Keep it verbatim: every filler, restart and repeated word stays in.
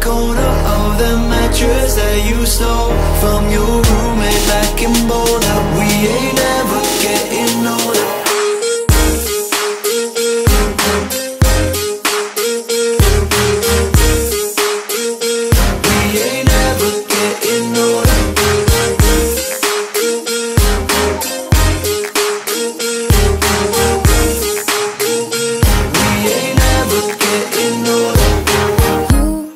corner of the mattress that you stole from your roommate back in Boulder. We ain't never